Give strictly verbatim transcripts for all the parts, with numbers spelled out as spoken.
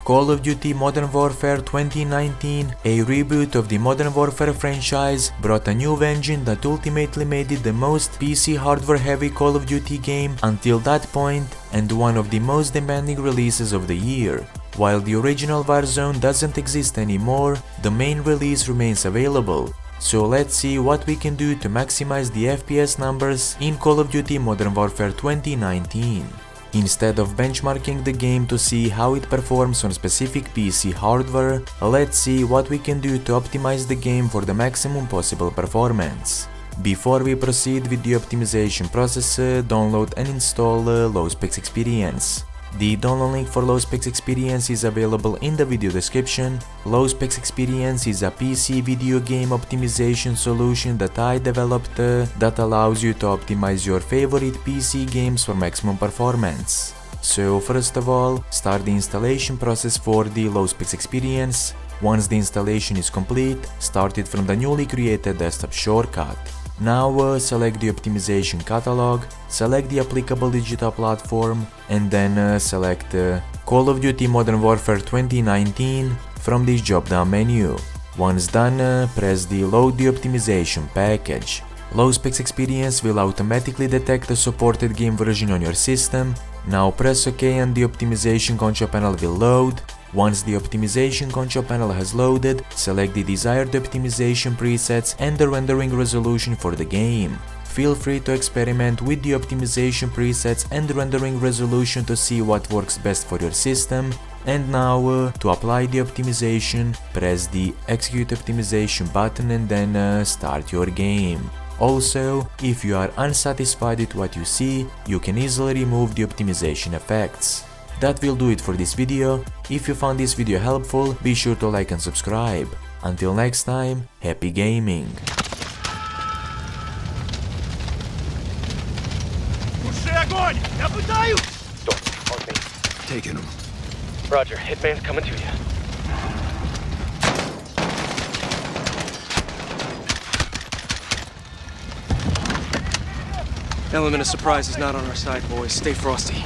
Call of Duty Modern Warfare twenty nineteen, a reboot of the Modern Warfare franchise, brought a new engine that ultimately made it the most P C hardware-heavy Call of Duty game until that point, and one of the most demanding releases of the year. While the original Warzone doesn't exist anymore, the main release remains available. So let's see what we can do to maximize the F P S numbers in Call of Duty Modern Warfare twenty nineteen. Instead of benchmarking the game to see how it performs on specific P C hardware, let's see what we can do to optimize the game for the maximum possible performance. Before we proceed with the optimization process, uh, download and install uh, LowSpecs Experience. The download link for LowSpecs Experience is available in the video description. LowSpecs Experience is a P C video game optimization solution that I developed uh, that allows you to optimize your favorite P C games for maximum performance. So first of all, start the installation process for the LowSpecs Experience. Once the installation is complete, start it from the newly created desktop shortcut. Now uh, select the optimization catalog, select the applicable digital platform, and then uh, select uh, Call of Duty Modern Warfare twenty nineteen from this drop-down menu. Once done, uh, press the Load the Optimization package. LowSpecs Experience will automatically detect the supported game version on your system. Now press OK and the optimization control panel will load. Once the optimization control panel has loaded, select the desired optimization presets and the rendering resolution for the game. Feel free to experiment with the optimization presets and rendering resolution to see what works best for your system. And now, uh, to apply the optimization, press the Execute Optimization button and then uh, start your game. Also, if you are unsatisfied with what you see, you can easily remove the optimization effects. That will do it for this video. If you found this video helpful, be sure to like and subscribe. Until next time, happy gaming! Taking him. Roger, Hitman's coming to you. Element of surprise is not on our side, boys. Stay frosty.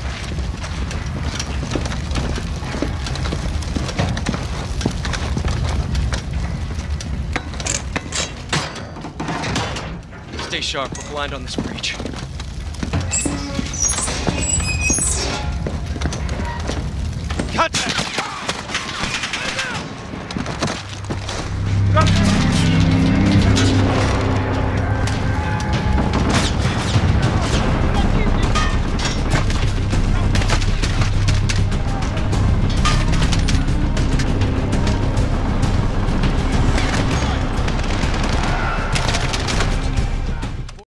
Stay sharp. We're blind on this breach. Contact!